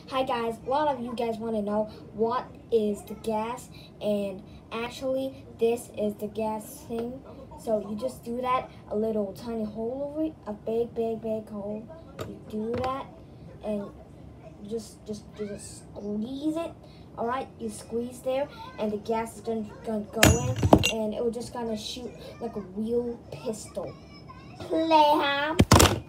Hi guys, a lot of you guys want to know what is the gas, and actually this is the gas thing. So you just do that, a little tiny hole over it, a big hole. You do that and just squeeze it. All right, you squeeze there and the gas is gonna go in, and it will just gonna shoot like a real pistol. Play, huh?